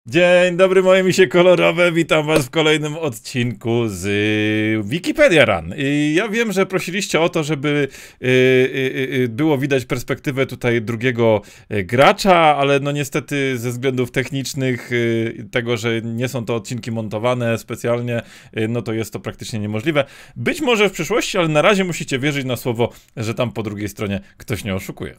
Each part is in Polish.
Dzień dobry moje misie kolorowe, witam was w kolejnym odcinku z Wikipedia Run. Ja wiem, że prosiliście o to, żeby było widać perspektywę tutaj drugiego gracza, ale no niestety ze względów technicznych, tego, że nie są to odcinki montowane specjalnie, no to jest to praktycznie niemożliwe. Być może w przyszłości, ale na razie musicie wierzyć na słowo, że tam po drugiej stronie ktoś nie oszukuje.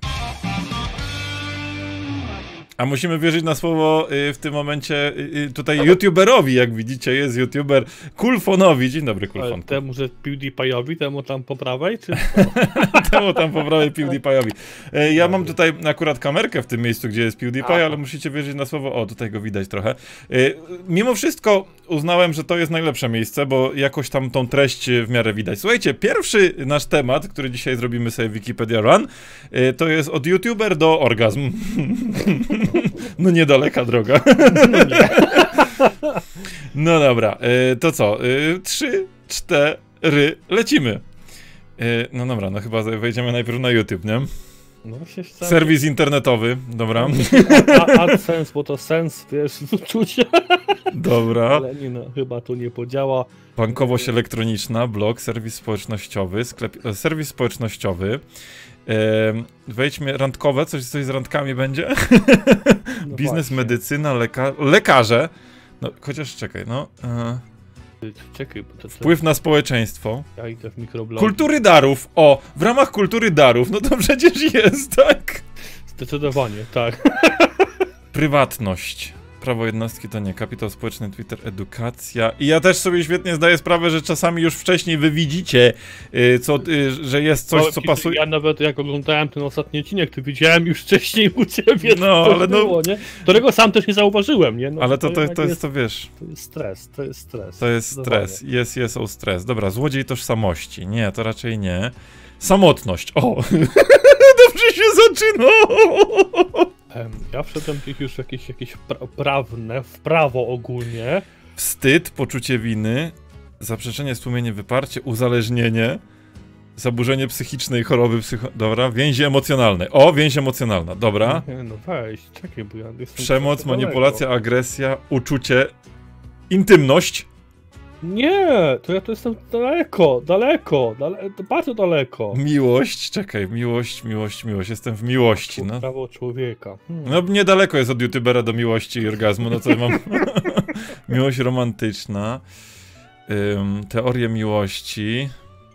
A musimy wierzyć na słowo w tym momencie tutaj youtuberowi, jak widzicie, jest youtuber Kulfonowi. Dzień dobry, Kulfon. Temu, że PewDiePie'owi, temu tam po prawej, czy Temu tam po prawej PewDiePie'owi. Ja mam tutaj akurat kamerkę w tym miejscu, gdzie jest PewDiePie, ale musicie wierzyć na słowo. O, tutaj go widać trochę. Mimo wszystko uznałem, że to jest najlepsze miejsce, bo jakoś tam tą treść w miarę widać. Słuchajcie, pierwszy nasz temat, który dzisiaj zrobimy sobie w Wikipedia Run, to jest od youtuber do orgazm. No niedaleka droga. no nie. No dobra, to co? 3, 4, lecimy. No dobra, no chyba wejdziemy najpierw na YouTube, nie? No się Serwis internetowy, dobra. AdSense, bo to sens, wiesz, uczucia. Dobra. Ale nie, no, chyba tu nie podziała. Bankowość elektroniczna, blog, serwis społecznościowy, sklep, serwis społecznościowy. Wejdźmy, randkowe, coś z randkami będzie? No Biznes, właśnie. medycyna, lekarze. No, chociaż czekaj, no. Czekaj, bo to Wpływ na społeczeństwo. ja idę w mikroblog. Kultury darów. O, w ramach kultury darów. No to przecież jest, tak? Zdecydowanie, tak. Prywatność. Prawo jednostki to nie. Kapitał społeczny, Twitter, edukacja. I ja też sobie świetnie zdaję sprawę, że czasami już wcześniej wy widzicie, że jest coś, co pasuje. Ja nawet jak oglądałem ten ostatni odcinek, to widziałem już wcześniej u ciebie, No, ale było, nie? Którego sam też nie zauważyłem, nie? No, Ale to jednak jest, to wiesz. To jest stres, to jest stres. To jest stres. Jest o stres. Dobra, złodziej tożsamości. Nie, to raczej nie. Samotność. O! Dobrze się zaczyna! Ja wszedłem już jakieś prawne, w prawo ogólnie. Wstyd, poczucie winy, zaprzeczenie, stłumienie, wyparcie, uzależnienie, zaburzenie psychiczne i choroby Dobra, więzi emocjonalne. O, więź emocjonalna, dobra. No weź, czekaj, bo ja jestem... Przemoc, manipulacja, agresja, uczucie, intymność. Nie, to ja to jestem daleko, bardzo daleko. Miłość, czekaj, miłość, jestem w miłości, no. Prawo człowieka. No, niedaleko jest od youtubera do miłości i orgazmu, no co mam? Miłość romantyczna, teorie miłości,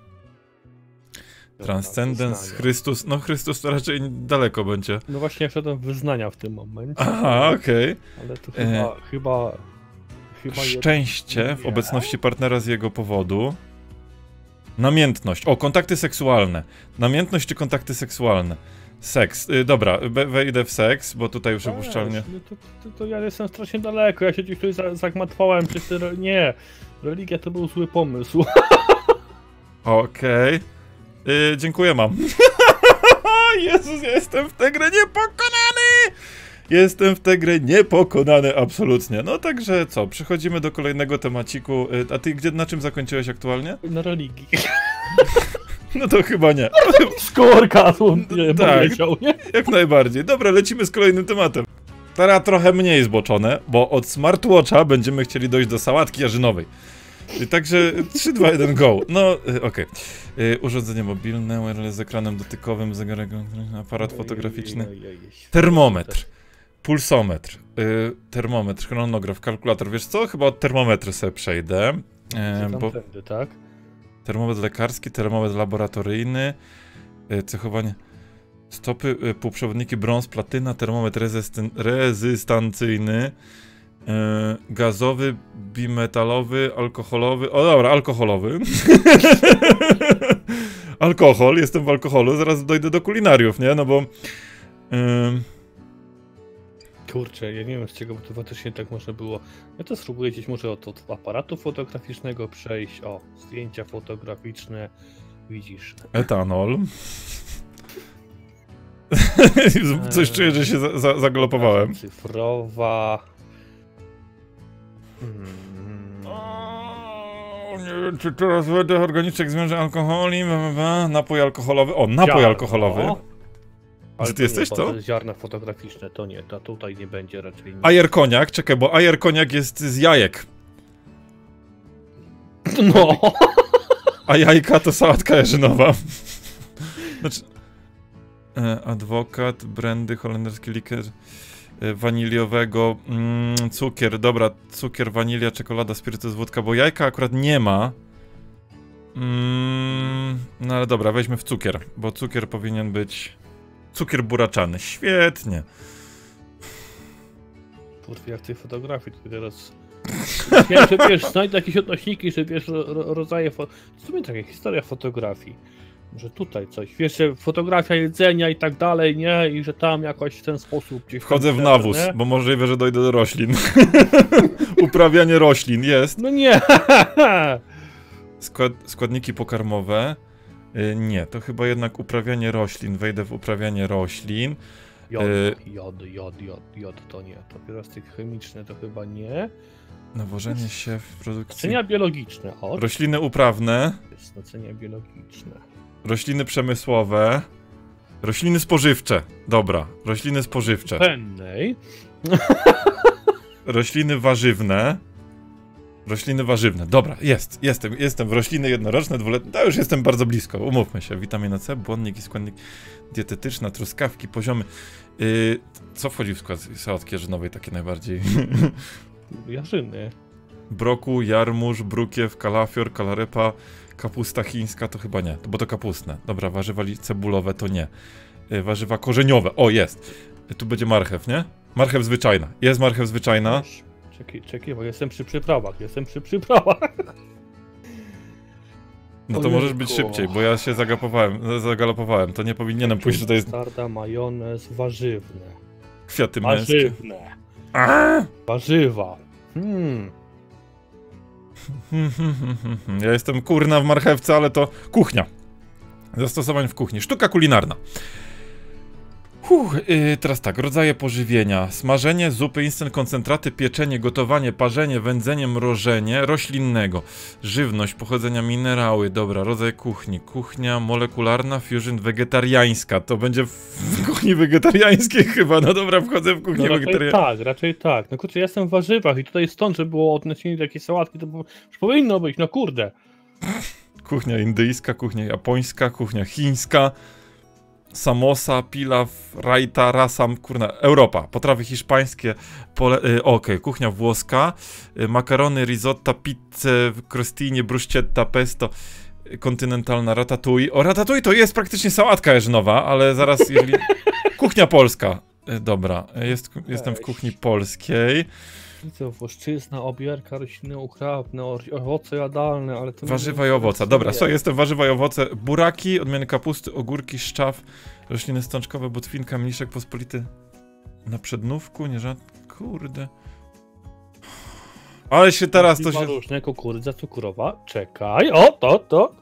transcendens, Chrystus, no Chrystus to raczej daleko będzie. No właśnie, ja wszedłem w wyznania w tym momencie. Aha, okej. Ale to chyba Szczęście w obecności partnera z jego powodu. Namiętność. O, kontakty seksualne. Namiętność czy kontakty seksualne? Seks. Dobra, wejdę w seks, bo tutaj już upuszczalnie. No to ja jestem strasznie daleko, ja się gdzieś tutaj zagmatwałem, nie. Religia to był zły pomysł. Okej. Dziękuję, mam. Jezus, ja jestem w tę grę niepokonany! Jestem w tę grę niepokonany, absolutnie. No także co, przechodzimy do kolejnego temaciku. A ty na czym zakończyłeś aktualnie? Na religii. No to chyba nie. Skórka, nie tak, powiedział, nie? Jak najbardziej. Dobra, lecimy z kolejnym tematem. Teraz trochę mniej zboczone, bo od smartwatcha będziemy chcieli dojść do sałatki jarzynowej. Także 3, 2, 1, go. No, okej. Urządzenie mobilne, wireless z ekranem dotykowym, zegarek, aparat fotograficzny, termometr, pulsometr, termometr, chronograf, kalkulator. Wiesz co? Chyba od termometru sobie przejdę. Bo tak? termometr lekarski, termometr laboratoryjny, cechowanie stopy, półprzewodniki brąz, platyna, termometr rezystancyjny, gazowy, bimetalowy, alkoholowy. O dobra, alkoholowy. Alkohol, jestem w alkoholu, zaraz dojdę do kulinariów, nie? No bo... Kurczę, ja nie wiem z czego, bo to faktycznie tak może było. Ja to spróbuję gdzieś może od aparatu fotograficznego przejść. O, zdjęcia fotograficzne, widzisz. Etanol. Coś czuję, że się zagalopowałem. Cyfrowa. Nie wiem, czy teraz wydech organiczek zwiąże alkoholi, napój alkoholowy. O, napój alkoholowy. Ale Gdzie ty jesteś, nie, co? Ziarna fotograficzne, to nie, to tutaj nie będzie raczej. Ajerkoniak, czekaj, bo ajerkoniak jest z jajek. No! A jajka to sałatka jarzynowa. Znaczy... adwokat, brandy, holenderski likier waniliowego, cukier, dobra, cukier, wanilia, czekolada, spirytus, wódka, bo jajka akurat nie ma. No ale dobra, weźmy w cukier, bo cukier powinien być... Cukier buraczany, świetnie. Kurwa, jak tej fotografii to teraz... Chciałem, że wiesz, znajdę jakieś odnośniki, że wiesz, rodzaje... W sumie taka historia fotografii. Że tutaj coś, wiesz, że fotografia jedzenia i tak dalej, nie? I że tam jakoś w ten sposób gdzieś... Wchodzę w nawóz, nie? Bo możliwe, że dojdę do roślin. Uprawianie roślin, jest. No nie! Składniki pokarmowe. Nie, to chyba jednak uprawianie roślin. Wejdę w uprawianie roślin. Jod, to nie. To pierwiastek chemiczne to chyba nie. Nawożenie się w produkcji... Naczynia biologiczne, o. Rośliny uprawne. Jest naczynia biologiczne. Rośliny przemysłowe. Rośliny spożywcze. Dobra, rośliny spożywcze. Pennej. Rośliny warzywne. Rośliny warzywne. Dobra, jestem w rośliny jednoroczne, dwuletnie. To już jestem bardzo blisko, umówmy się. Witamina C, błonnik i składnik dietetyczna, truskawki, poziomy. Co wchodzi w skład sałatki jarzynowej takie najbardziej? Jarzyny. Broku, jarmuż, brukiew, kalafior, kalarypa, kapusta chińska to chyba nie, bo to kapustne. Dobra, warzywa cebulowe to nie. Warzywa korzeniowe, o jest. Tu będzie marchew, nie? Marchew zwyczajna. Jest marchew zwyczajna. Czekaj, bo jestem przy przyprawach, No to możesz być szybciej, bo ja się zagalopowałem. To nie powinienem pójść, że to jest... Starda, majonez, warzywne. Kwiaty męskie. Warzywa. Ja jestem kurna w marchewce, ale to kuchnia. Zastosowań w kuchni. Sztuka kulinarna. Teraz tak, rodzaje pożywienia. Smażenie, zupy, instant koncentraty, pieczenie, gotowanie, parzenie, wędzenie, mrożenie, roślinnego. Żywność, pochodzenia minerały. Dobra, rodzaj kuchni. Kuchnia molekularna, fusion wegetariańska. To będzie w kuchni wegetariańskiej chyba. No dobra, wchodzę w kuchnię wegetariańską. Raczej tak. No kurczę, ja jestem w warzywach i tutaj stąd, że było odniesienie do jakiejś sałatki, to już powinno być, no kurde. Kuchnia indyjska, kuchnia japońska, kuchnia chińska. Samosa, pilaw, raita, rasam, kurna, Europa, potrawy hiszpańskie, kuchnia włoska, makarony, risotta, pizzę, crostini, bruschetta, pesto, kontynentalna, ratatouille. O, ratatouille to jest praktycznie sałatka jarzynowa, ale zaraz, jeżeli... Kuchnia polska. Dobra, jestem w kuchni polskiej. Co, włoszczyzna, obierka, rośliny uprawne, owoce jadalne, ale to... Warzywa i owoce. Dobra, jestem warzywa i owoce. Buraki, odmiany kapusty, ogórki, szczaw, rośliny stączkowe, botwinka, mniszek pospolity. Na przednówku, nie żadne... Kurde. Ale się teraz to się... różne, kukurydza cukrowa. Czekaj, o, to.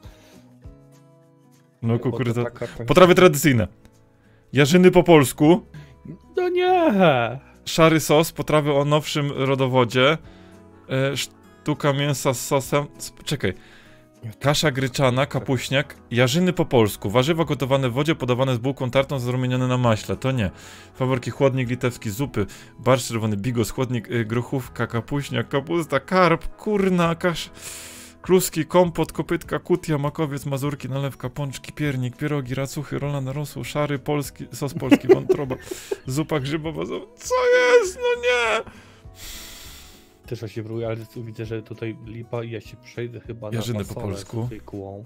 No kukurydza... Potrawy tradycyjne. Jarzyny po polsku. No nie! Szary sos, potrawy o nowszym rodowodzie, sztuka mięsa z sosem, czekaj, kasza gryczana, kapuśniak, jarzyny po polsku, warzywa gotowane w wodzie, podawane z bułką tartą, zarumienione na maśle, to nie. Faworki, chłodnik litewski, zupy, barszcz czerwony, bigos, chłodnik, grochówka, kapuśniak, kapusta, karp, kurna, kluski, kompot, kopytka, kutia, makowiec, mazurki, nalewka, pączki, piernik, pierogi, racuchy, rola na rosół, szary, polski, sos polski, wątroba, zupa grzybowa, co jest? No nie! Też ja się wróję, ale tu widzę, że tutaj lipa i ja się przejdę chyba jarzyny na po polsku. zwykłą.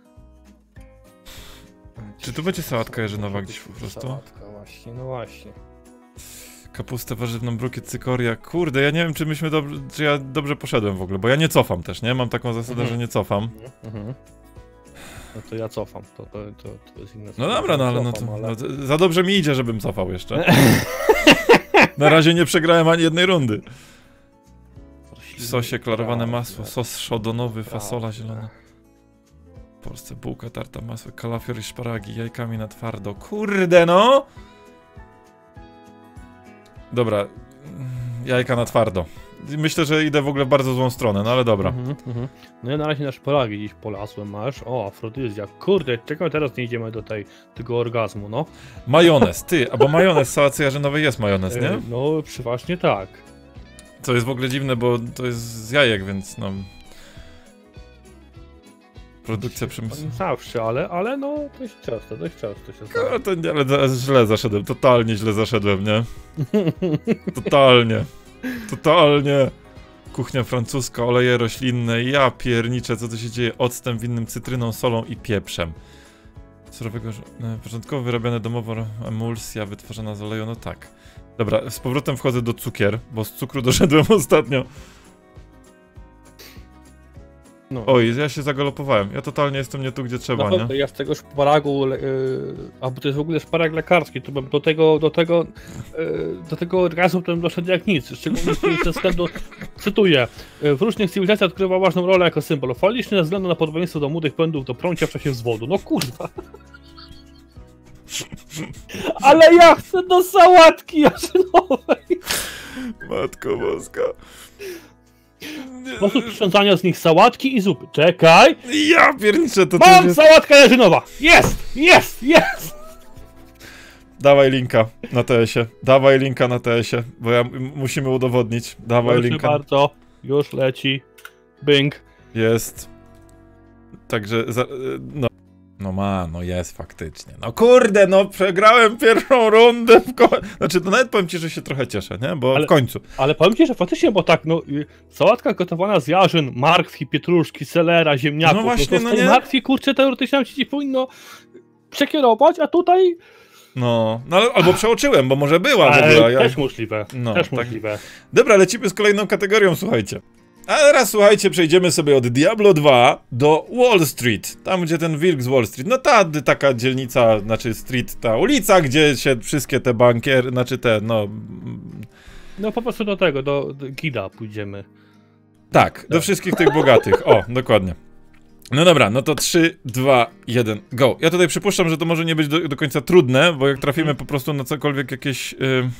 Czy tu będzie sałatka jarzynowa gdzieś po prostu? Sałatka właśnie, no właśnie. Kapustę warzywną, brukiet, cykoria. Kurde, ja nie wiem, czy ja dobrze poszedłem w ogóle, bo ja nie cofam też, nie? Mam taką zasadę, że nie cofam. No to ja cofam, to jest inne. No dobra, no ale no za dobrze mi idzie, żebym cofał jeszcze. Na razie nie przegrałem ani jednej rundy. W sosie klarowane masło, sos szodonowy, fasola zielona. W Polsce bułka, tarta, masło, kalafior i szparagi, jajkami na twardo. Kurde no! Dobra, jajka na twardo. myślę, że idę w ogóle w bardzo złą stronę, no ale dobra. No ja na razie na szparagi gdzieś polasłem masz. O, afrodyzja. Kurde, czekaj, teraz nie idziemy do tego orgazmu, no. Majonez, ty, bo majonez, sałacy jarzynowej jest majonez, nie? No, przeważnie tak. Co jest w ogóle dziwne, bo to jest z jajek, więc no... Produkcja przemysłowa. Zawsze, ale no dość często się zdarza. No to nie, ale źle zaszedłem, totalnie źle zaszedłem, nie? Totalnie. Kuchnia francuska, oleje roślinne, ja pierniczę, co tu się dzieje? Octem winnym, cytryną, solą i pieprzem. Surowego, początkowo wyrabiane domowo emulsja wytworzona z oleju, no tak. Dobra, z powrotem wchodzę do cukier, bo z cukru doszedłem ostatnio. No. Oj, ja się zagalopowałem. Ja totalnie jestem nie tu, gdzie trzeba, no, nie? Ja z tego szparagu, a bo to jest w ogóle szparag lekarski, to bym do tego orgazmu to bym doszedł jak nic. Szczególnie ze względu, cytuję, w różnych cywilizacjach odgrywa ważną rolę jako symbol faliczny ze względu na podobieństwo do młodych pędów do prącia w czasie zwodu. No kurwa. Ale ja chcę do sałatki jarzynowej. Matko boska. Sposób przyrządzania z nich sałatki i zupy. Czekaj! Ja pierniczę, to Mam jest... sałatka jarzynowa! Jest! Dawaj linka na TS-ie. Dawaj linka na TS-ie, bo musimy udowodnić. Dawaj Proszę linka. bardzo, już leci. Bing. Jest. Także, no jest faktycznie. No kurde, no przegrałem pierwszą rundę Znaczy, to nawet powiem ci, że się trochę cieszę, nie? Bo w końcu. Ale powiem ci, że faktycznie, bo tak, no, sałatka gotowana z jarzyn, marchwi, pietruszki, selera, ziemniaków. No właśnie, no z tej nie? marchwi, kurczę, teoretycznie ci powinno przekierować, a tutaj... No albo przeoczyłem, bo może była w ogóle. Też możliwe, tak. możliwe. Dobra, lecimy z kolejną kategorią, słuchajcie. A teraz, słuchajcie, przejdziemy sobie od Diablo 2 do Wall Street. Tam, gdzie ten wilk z Wall Street. No taka dzielnica, znaczy street, ta ulica, gdzie się wszystkie te bankiery, znaczy te, no... No po prostu do tego, do Gida pójdziemy. Tak, do wszystkich tych bogatych. O, dokładnie. No dobra, no to 3, 2, 1, go. Ja tutaj przypuszczam, że to może nie być do końca trudne, bo jak trafimy po prostu na cokolwiek jakieś...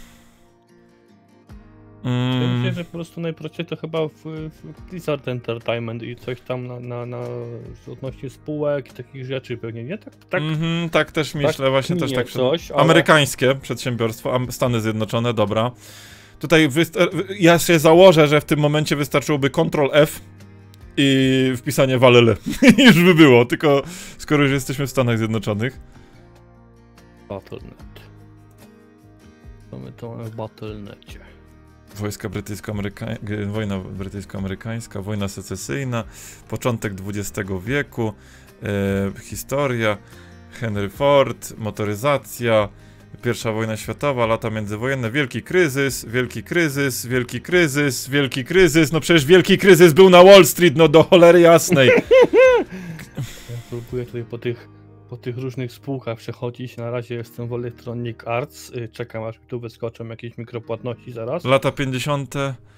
Myślę, że po prostu najprościej to chyba w Blizzard Entertainment i coś tam na odnośnie spółek i takich rzeczy pewnie, nie? Tak, tak też myślę, tak, właśnie też tak. Coś, ale... Amerykańskie przedsiębiorstwo, Stany Zjednoczone, dobra. Tutaj ja się założę, że w tym momencie wystarczyłoby Ctrl+F i wpisanie Walele. Już by było, tylko skoro już jesteśmy w Stanach Zjednoczonych. Battle.net. To my to mamy w Battle.necie. Wojska brytyjsko-amerykańska, wojna brytyjsko-amerykańska, wojna secesyjna, początek XX wieku, historia, Henry Ford, motoryzacja, I wojna światowa, lata międzywojenne, wielki kryzys, no przecież wielki kryzys był na Wall Street, no do cholery jasnej. Ja próbuję tutaj po tych różnych spółkach przechodzić. Na razie jestem w Electronic Arts. Czekam, aż mi tu wyskoczą jakieś mikropłatności zaraz. Lata 50.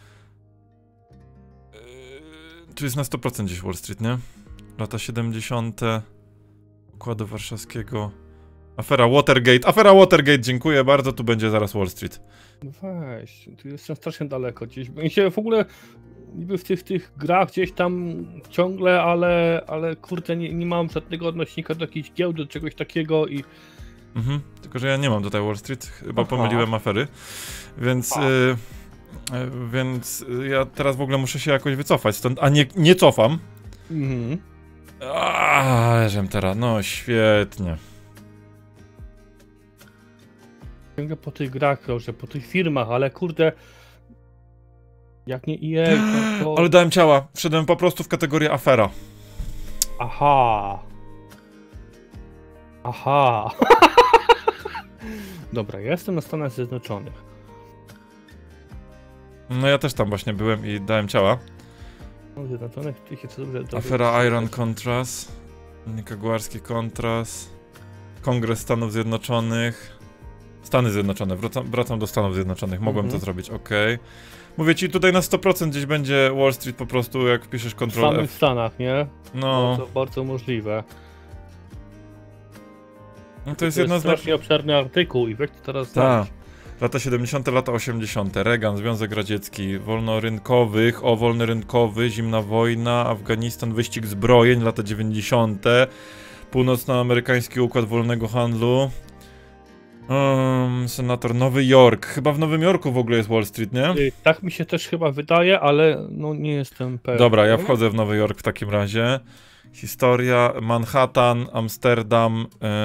Tu jest na 100% gdzieś Wall Street, nie? Lata 70. Układu Warszawskiego. Afera Watergate, dziękuję bardzo, tu będzie zaraz Wall Street. Weź, tu jestem strasznie daleko gdzieś. Mi się w ogóle niby w tych grach gdzieś tam ciągle, ale kurde, nie mam żadnego odnośnika do jakiejś giełdy, do czegoś takiego i... Tylko, że ja nie mam tutaj Wall Street, chyba pomyliłem afery, więc ja teraz w ogóle muszę się jakoś wycofać stąd, a nie cofam. Żem teraz, no świetnie. Ciągle po tych grach krążę, po tych firmach, ale kurde... Jak nie EA, to... Ale dałem ciała, wszedłem po prostu w kategorię afera. Aha. Dobra, ja jestem na Stanach Zjednoczonych. No ja też tam właśnie byłem i dałem ciała. Stanach Zjednoczonych, ty się co dobrze... Afera Iron Contras, Nikaguarski Contras, Kongres Stanów Zjednoczonych, Stany Zjednoczone, wracam do Stanów Zjednoczonych, mogłem to zrobić, okej. Mówię ci, tutaj na 100% gdzieś będzie Wall Street po prostu, jak piszesz Ctrl+F. W samych Stanach, nie? No. To bardzo możliwe. No to jest jedna z strasznie obszerny artykuł i weź to teraz Tak. znaleźć. Lata 70., lata 80. Reagan, Związek Radziecki, wolnorynkowych, wolny rynkowy, zimna wojna, Afganistan, wyścig zbrojeń, lata 90. Północnoamerykański układ wolnego handlu. Senator, Nowy Jork. Chyba w Nowym Jorku w ogóle jest Wall Street, nie? Tak mi się też chyba wydaje, ale no nie jestem pewien. Dobra, ja wchodzę w Nowy Jork w takim razie. Historia, Manhattan, Amsterdam.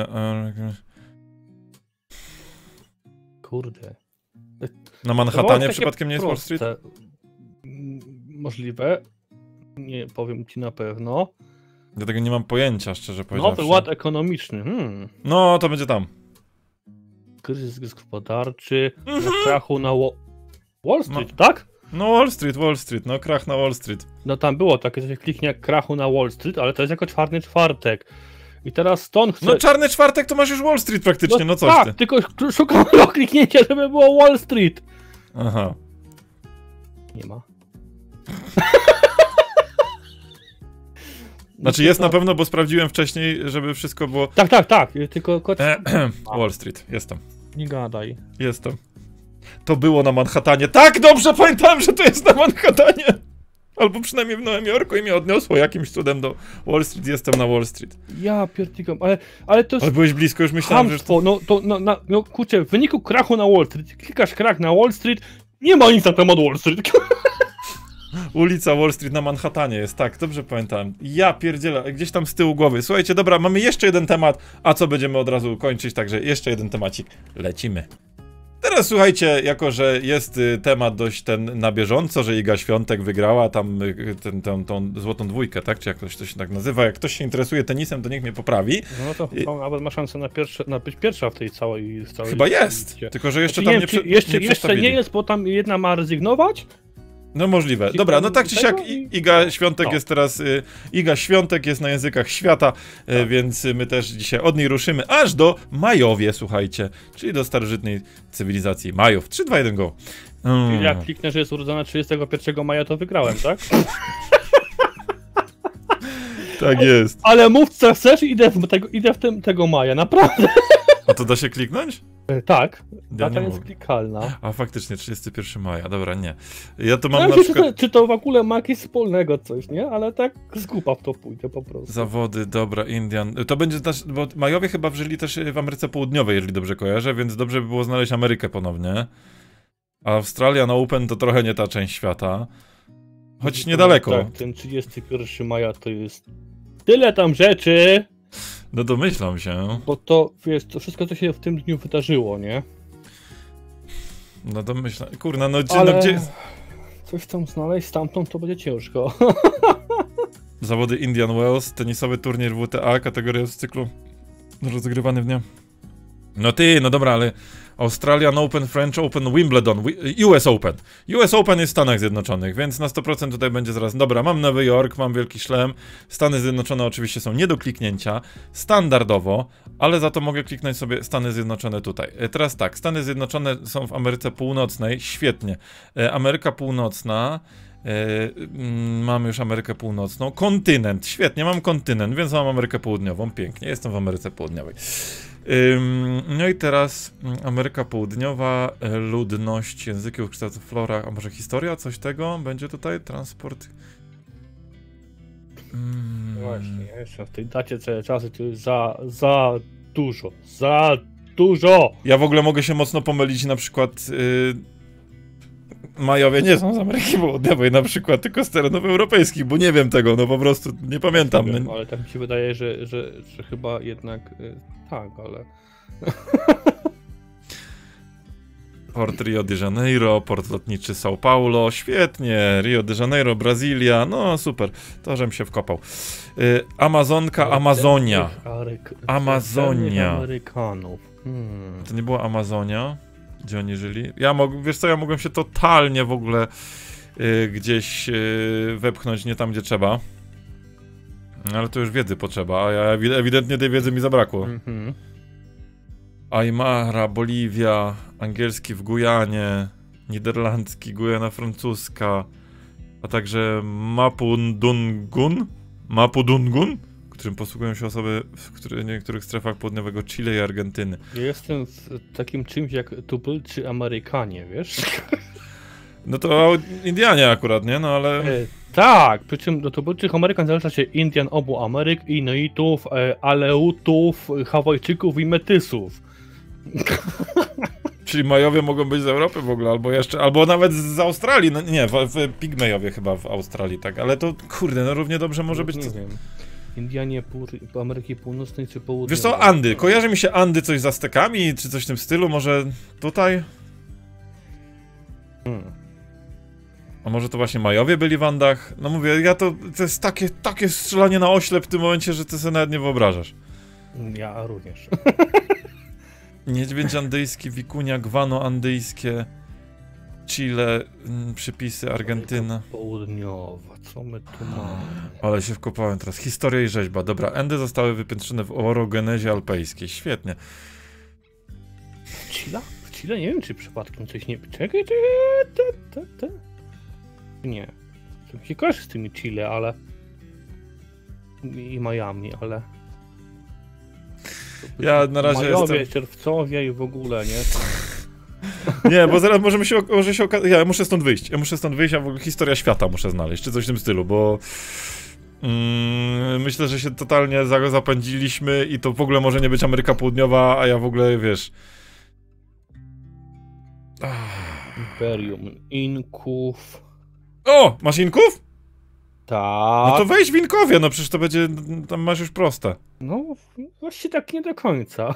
Kurde. Na Manhattanie przypadkiem nie jest Wall proste. Street? Możliwe. Nie powiem ci na pewno. Ja tego nie mam pojęcia, szczerze powiedziawszy. Nowy ład ekonomiczny. No, to będzie tam. Kryzys gospodarczy, na krachu na Wall Street, tak? No Wall Street, no krach na Wall Street. No tam było takie coś kliknie jak krachu na Wall Street, ale to jest jako czarny czwartek. I teraz stąd chcę... No czarny czwartek to masz już Wall Street praktycznie, no coś tak, ty. tylko szukam tego kliknięcia, żeby było Wall Street. Aha. Nie ma. Znaczy jest na pewno, bo sprawdziłem wcześniej, żeby wszystko było... Tak, tylko... Wall Street, jestem. Nie gadaj. Jestem. To było na Manhattanie. Tak, dobrze pamiętałem, że to jest na Manhattanie. Albo przynajmniej w Nowym Jorku i mnie odniosło jakimś cudem do Wall Street. Jestem na Wall Street. Ja pierdolę, ale to jest... Ale byłeś blisko, już myślałem, hamstwo, że... No kurczę, w wyniku krachu na Wall Street, klikasz krach na Wall Street, nie ma nic na temat Wall Street. Ulica Wall Street na Manhattanie jest, tak, dobrze pamiętałem. Ja pierdzielę, gdzieś tam z tyłu głowy. Słuchajcie, dobra, mamy jeszcze jeden temat, a co będziemy od razu kończyć, także jeszcze jeden temacik. Lecimy. Teraz słuchajcie, jako że jest temat dość ten na bieżąco, że Iga Świątek wygrała tam tą złotą dwójkę, tak? Czy jak ktoś to się tak nazywa. Jak ktoś się interesuje tenisem, to niech mnie poprawi. No to nawet ma szansę na być pierwsza w tej całej Chyba jest, tylko że jeszcze znaczy, tam jeszcze nie jest, bo tam jedna ma rezygnować. No możliwe. Dobra, no tak czy siak Iga Świątek jest teraz... Iga Świątek jest na językach świata, więc my też dzisiaj od niej ruszymy aż do Majowie, słuchajcie. Czyli do starożytnej cywilizacji Majów. 3, 2, 1, go. Jak kliknę, że jest urodzona 31 maja, to wygrałem, tak? Tak jest. Ale mów co chcesz, idę w tego maja, naprawdę. A to da się kliknąć? Tak, ja data jest klikalna. A faktycznie, 31 maja, dobra, nie. Ja to mam ja na przykład... Czy to w ogóle ma jakieś wspólnego coś, nie? Ale tak z głupa w to pójdę po prostu. Zawody, dobra, Indian. To będzie też, bo Majowie chyba żyli też w Ameryce Południowej, jeżeli dobrze kojarzę, więc dobrze by było znaleźć Amerykę ponownie. A Australian Open to trochę nie ta część świata. Choć niedaleko. Tak, ten 31 maja to jest tyle tam rzeczy. No domyślam się. Bo to, wiesz, to wszystko, co się w tym dniu wydarzyło, nie? No domyślam. Kurna, no gdzie... Ale... No, gdzie... Coś tam znaleźć stamtąd to będzie ciężko. Zawody Indian Wells, tenisowy turniej WTA, kategoria z cyklu rozgrywany w dniu. No ty, no dobra, ale Australian Open, French Open, Wimbledon, US Open. US Open jest w Stanach Zjednoczonych, więc na 100% tutaj będzie zaraz. Dobra, mam Nowy Jork, mam Wielki Szlem. Stany Zjednoczone oczywiście są nie do kliknięcia, standardowo, ale za to mogę kliknąć sobie Stany Zjednoczone tutaj. Teraz tak, Stany Zjednoczone są w Ameryce Północnej, świetnie. Ameryka Północna... Mam już Amerykę Północną. Kontynent, świetnie, mam kontynent, więc mam Amerykę Południową, pięknie, jestem w Ameryce Południowej. No i teraz Ameryka Południowa, ludność, języki, kształt, flora, a może historia, coś tego będzie tutaj? Transport. Właśnie, jeszcze w tej dacie całe czasy to jest za dużo. Ja w ogóle mogę się mocno pomylić, na przykład Majowie nie są z Ameryki Południowej na przykład, tylko z terenów europejskich, bo nie wiem tego, no po prostu nie pamiętam. Nie wiem, ale tak mi się wydaje, że chyba jednak tak, ale... Port Rio de Janeiro, port lotniczy São Paulo, świetnie, Rio de Janeiro, Brazylia, no super, to żem się wkopał. Amazonka, Amazonia. Amazonia. Amerykanów. To nie była Amazonia? Gdzie oni żyli? Wiesz co, ja mogłem się totalnie w ogóle gdzieś wepchnąć nie tam, gdzie trzeba. Ale to już wiedzy potrzeba, a ja ewidentnie tej wiedzy mi zabrakło. Aymara, Boliwia, angielski w Gujanie, niderlandzki, Gujana francuska, a także Mapudungun, którym posługują się osoby w niektórych strefach południowego Chile i Argentyny. Ja jestem w takim czymś jak tubylczy Amerykanie, wiesz? No to Indianie akurat, nie? No ale... Tak, przy czym do tubylczych Amerykan zalicza się Indian obu Ameryk, Inuitów, Aleutów, Hawajczyków i Metysów. Czyli Majowie mogą być z Europy w ogóle, albo nawet z Australii, no nie, Pigmejowie chyba w Australii, tak, ale to, kurde, no równie dobrze może być... Nie wiem. Indianie Ameryki Północnej czy Południowej? Wiesz co, Andy, kojarzy mi się Andy coś z Aztekami, czy coś w tym stylu, może tutaj? A może to właśnie Majowie byli w Andach? No mówię, to jest takie strzelanie na oślep w tym momencie, że ty sobie nawet nie wyobrażasz. Ja również. Niedźwiedź andyjski, wikunia, gwano andyjskie, Chile, przypisy, Argentyna. Południowa, co my tu mamy? Ale się wkopałem teraz. Historia i rzeźba. Dobra, Endy zostały wypiętrzone w orogenezie alpejskiej. Świetnie. W Chile? W Chile? Nie wiem, czy przypadkiem coś nie... Czekaj, Nie. To się kojarzy z tymi Chile, ale... I Miami, ale... Ja na razie Majowie, czerwcowie i w ogóle, nie? Nie, bo zaraz może się okazać... Ja muszę stąd wyjść, a w ogóle historia świata muszę znaleźć, czy coś w tym stylu, bo... myślę, że się totalnie zapędziliśmy i to w ogóle może nie być Ameryka Południowa, a ja w ogóle, wiesz... Imperium Inków... O! Masz Inków? Tak. No to wejdź w Inkowie, no przecież to będzie... Tam masz już proste. No, właściwie tak nie do końca.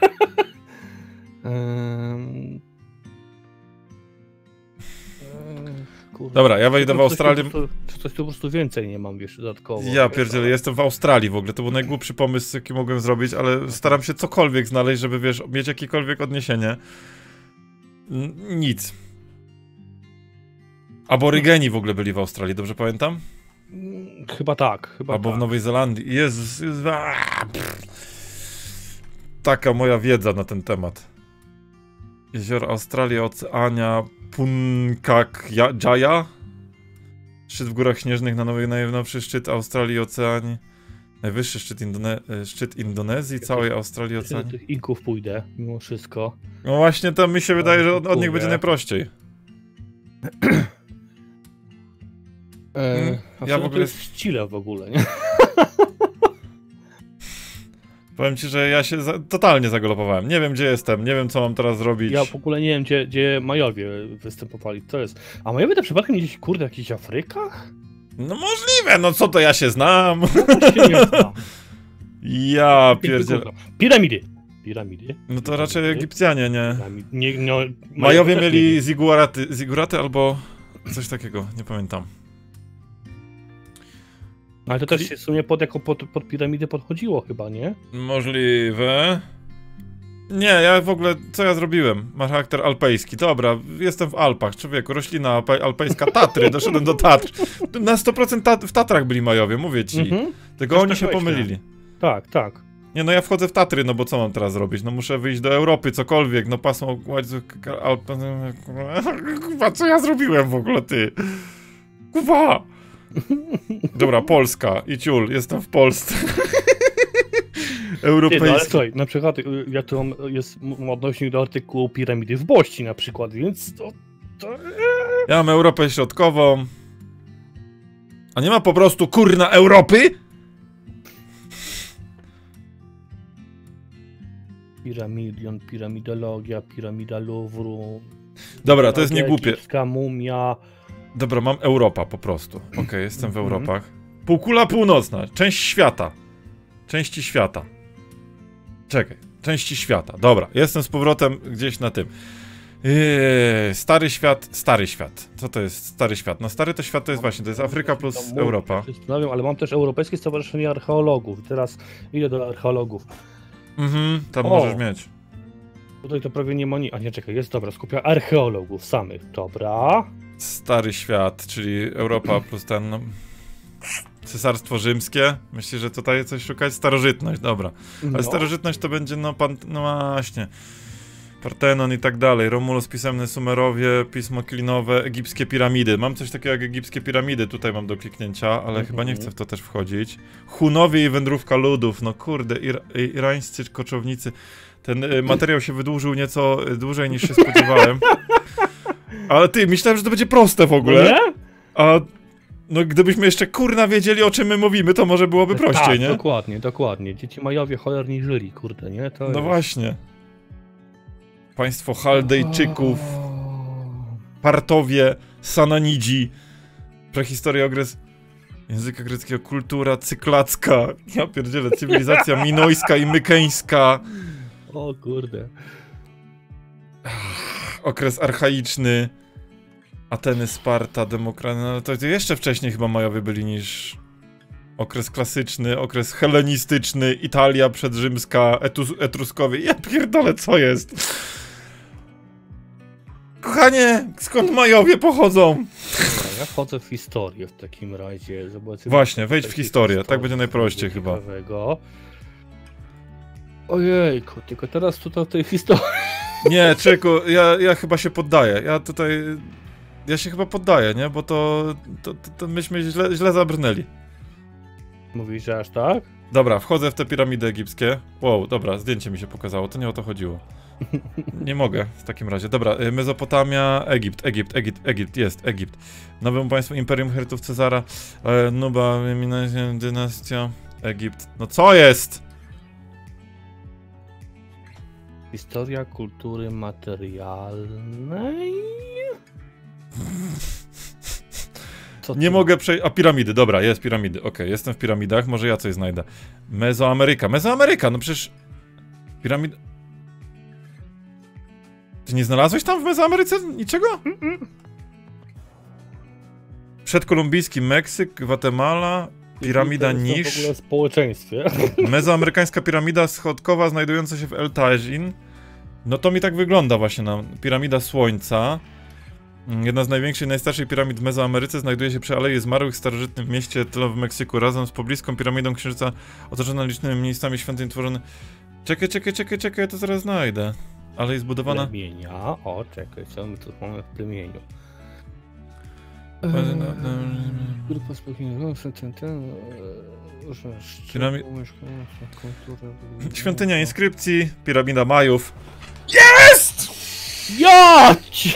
Kurde. Dobra, ja wejdę w Australię. Coś tu po prostu więcej nie mam, wiesz, dodatkowo. Ja pierdzielę, jestem w Australii w ogóle, to był najgłupszy pomysł, jaki mogłem zrobić, ale staram się cokolwiek znaleźć, żeby, wiesz, mieć jakiekolwiek odniesienie. Nic. Aborygeni w ogóle byli w Australii, dobrze pamiętam? Chyba tak, Albo tak. w Nowej Zelandii. Jezus, taka moja wiedza na ten temat. Jeziora Australia, Oceania, Punkak Jaya. Szczyt w Górach Śnieżnych na najnowszy szczyt Australii i Oceanii. Najwyższy szczyt Indonezji, całej Australii i Oceanii. Do tych Inków pójdę, mimo wszystko. No właśnie, tam mi się wydaje, że od nich będzie najprościej. Ja w ogóle... To jest Chile w ogóle, nie? Powiem ci, że ja się totalnie zagalopowałem. Nie wiem, gdzie jestem, nie wiem, co mam teraz zrobić. Ja w ogóle nie wiem, gdzie Majowie występowali. To jest... A Majowie to przypadkiem gdzieś, kurde, w jakichś Afrykach? No możliwe, no co to ja się znam? Ja się nie znam. Ja pierdzielę. Piramidy. No to raczej Egipcjanie, nie? No, Majowie mieli ziguraty albo coś takiego, nie pamiętam. Ale to też się w sumie pod piramidy podchodziło chyba, nie? Możliwe. Nie, ja w ogóle, co ja zrobiłem? Ma charakter alpejski. Dobra, jestem w Alpach, człowieku, roślina alpejska, Tatry, doszedłem do Tatr. Na 100% w Tatrach byli Majowie, mówię ci. Tylko też oni tak się myślę. pomylili. Tak. Nie, no ja wchodzę w Tatry, no bo co mam teraz robić? No muszę wyjść do Europy, cokolwiek, no pasmo... Kurwa, co ja zrobiłem w ogóle, ty? Kurwa! Dobra, Polska i ciul, jestem w Polsce. Europejski. No ale słuchaj, na przykład ja tu jest odnośnik do artykułu piramidy w Bości na przykład, więc to... Ja mam Europę Środkową. A nie ma po prostu kurna Europy? Piramidion, piramidologia, piramida Louvru. Dobra, to jest niegłupie. Egipska mumia. Dobra, mam Europa po prostu. Okej, jestem w Europach. Półkula północna, część świata. Części świata. Czekaj, części świata. Dobra, jestem z powrotem gdzieś na tym. Stary świat. Co to jest stary świat? No stary to świat to jest właśnie, to jest Afryka plus Europa. Ale mam też Europejskie Stowarzyszenie Archeologów. Teraz idę do archeologów. Tam możesz mieć. Tutaj to prawie nie ma A nie, czekaj, jest dobra, skupia archeologów samych, dobra. Stary świat, czyli Europa plus ten... No, Cesarstwo Rzymskie. Myślisz, że tutaj coś szukać? Starożytność, dobra. Ale starożytność to będzie, no właśnie. Partenon i tak dalej. Romulus, pisemne Sumerowie, pismo klinowe, egipskie piramidy. Mam coś takiego jak egipskie piramidy, tutaj mam do kliknięcia, ale chyba nie chcę w to też wchodzić. Hunowie i wędrówka ludów. No kurde, irańscy koczownicy. Ten materiał się wydłużył nieco dłużej niż się spodziewałem. Ale ty, myślałem, że to będzie proste w ogóle. Nie? A no gdybyśmy jeszcze kurna wiedzieli, o czym my mówimy, to może byłoby prościej, tak, nie? dokładnie, dokładnie. Dzieci Majowie cholerni żyli, kurde, nie? To No jest... właśnie. Państwo Chaldejczyków, Partowie, Sananidzi, prehistoria, okres języka greckiego, kultura cyklacka, ja pierdzielę, cywilizacja minojska i mykeńska, O kurde. okres archaiczny, Ateny, Sparta, demokracja, no to jeszcze wcześniej chyba Majowie byli niż okres klasyczny, okres helenistyczny, Italia przedrzymska, Etruskowie, ja pierdolę, co jest? Kochanie, skąd Majowie pochodzą? Dobra, ja wchodzę w historię w takim razie. Zobaczymy. Właśnie, wejdź w historię, tak będzie najprościej chyba. Ciekawego. Ojejku, tylko teraz tutaj w tej historii. Nie, Czeku, ja chyba się poddaję, ja się chyba poddaję, nie? Bo to myśmy źle zabrnęli. Mówisz, że aż tak? Dobra, wchodzę w te piramidy egipskie. Wow, dobra, zdjęcie mi się pokazało, to nie o to chodziło. Nie mogę w takim razie. Dobra, Mezopotamia, Egipt, jest Egipt. Nowemu państwu Imperium Herytów Cezara, Nuba, dynastia, Egipt. No co jest? Historia kultury materialnej? Co Nie tu? mogę przejść. A piramidy, dobra, jest piramidy. Okej, jestem w piramidach, może ja coś znajdę. Mezoameryka, no przecież. Piramid. Ty nie znalazłeś tam w Mezoameryce niczego? Przedkolumbijski Meksyk, Gwatemala, piramida To jest Nisz. w ogóle w społeczeństwie. Mezoamerykańska piramida schodkowa znajdująca się w El Tajin. No to mi tak wygląda właśnie na piramida Słońca. Jedna z największych i najstarszych piramid w Mezoameryce znajduje się przy Alei Zmarłych w starożytnym mieście Tlo w Meksyku. Razem z pobliską piramidą Księżyca otoczona licznymi miejscami świątyń tworzone... Czekaj, ja to zaraz znajdę. Ale jest budowana... Plemienia. O, czekaj, co my tu mamy w plemieniu? Grupa spokojna, Świątynia inskrypcji, piramida Majów. Jest! Jać!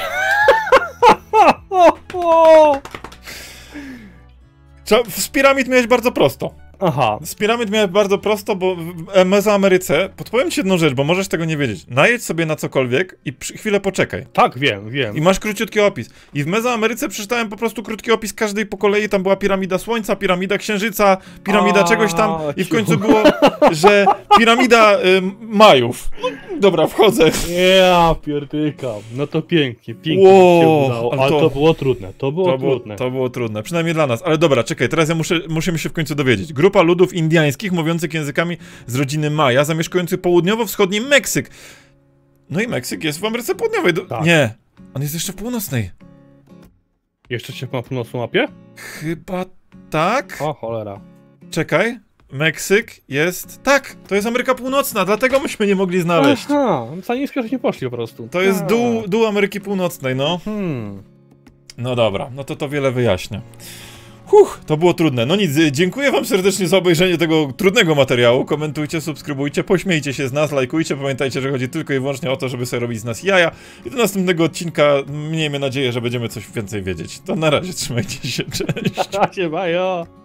Z piramid miałeś bardzo prosto. Aha. Z piramid miałeś bardzo prosto, bo w Mezoameryce, podpowiem ci jedną rzecz, bo możesz tego nie wiedzieć. Najedź sobie na cokolwiek i chwilę poczekaj. Tak, wiem. I masz króciutki opis. I w Mezoameryce przeczytałem po prostu krótki opis każdej po kolei. Tam była piramida Słońca, piramida Księżyca, piramida czegoś tam. I w końcu było, że piramida Majów. Dobra, wchodzę. Ja pierdykam. No to pięknie się udało. Ale to było trudne. To było trudne. Przynajmniej dla nas. Ale dobra, czekaj, teraz ja musimy się w końcu dowiedzieć. Grupa ludów indyjskich mówiących językami z rodziny Maja, zamieszkujących południowo-wschodni Meksyk. No i Meksyk jest w Ameryce Południowej. Tak. Nie, on jest jeszcze w północnej. Jeszcze się ma w północną mapie? Chyba tak. O, cholera. Czekaj. Meksyk jest... Tak, to jest Ameryka Północna, dlatego myśmy nie mogli znaleźć. Aha, za nisko już nie poszli po prostu. To jest dół Ameryki Północnej, no. No dobra, no to wiele wyjaśnia. To było trudne. No nic, dziękuję wam serdecznie za obejrzenie tego trudnego materiału. Komentujcie, subskrybujcie, pośmiejcie się z nas, lajkujcie. Pamiętajcie, że chodzi tylko i wyłącznie o to, żeby sobie robić z nas jaja. I do następnego odcinka miejmy nadzieję, że będziemy coś więcej wiedzieć. To na razie, trzymajcie się, cześć. Na razie, bajo.